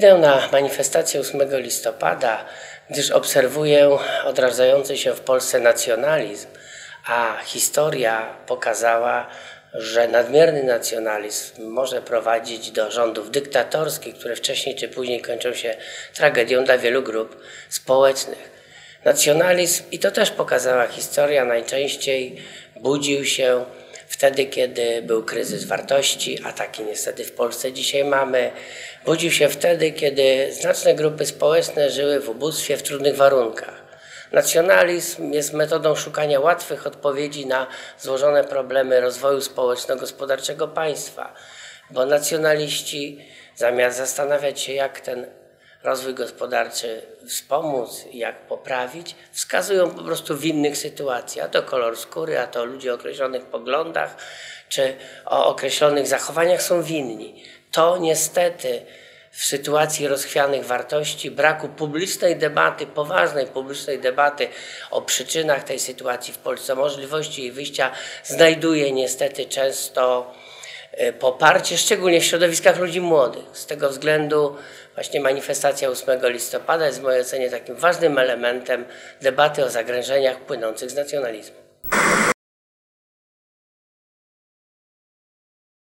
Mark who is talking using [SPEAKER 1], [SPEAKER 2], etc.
[SPEAKER 1] Idę na manifestację 8 listopada, gdyż obserwuję odradzający się w Polsce nacjonalizm, a historia pokazała, że nadmierny nacjonalizm może prowadzić do rządów dyktatorskich, które wcześniej czy później kończą się tragedią dla wielu grup społecznych. Nacjonalizm, i to też pokazała historia, najczęściej budził się wtedy, kiedy był kryzys wartości, a taki niestety w Polsce dzisiaj mamy. Budził się wtedy, kiedy znaczne grupy społeczne żyły w ubóstwie, w trudnych warunkach. Nacjonalizm jest metodą szukania łatwych odpowiedzi na złożone problemy rozwoju społeczno-gospodarczego państwa, bo nacjonaliści zamiast zastanawiać się, jak ten rozwój gospodarczy wspomóc i jak poprawić, wskazują po prostu winnych sytuacji, a to kolor skóry, a to ludzie o określonych poglądach czy o określonych zachowaniach są winni. To niestety w sytuacji rozchwianych wartości, braku publicznej debaty, poważnej publicznej debaty o przyczynach tej sytuacji w Polsce, możliwości jej wyjścia, znajduje niestety często poparcie, szczególnie w środowiskach ludzi młodych. Z tego względu właśnie manifestacja 8 listopada jest w mojej ocenie takim ważnym elementem debaty o zagrożeniach płynących z nacjonalizmu.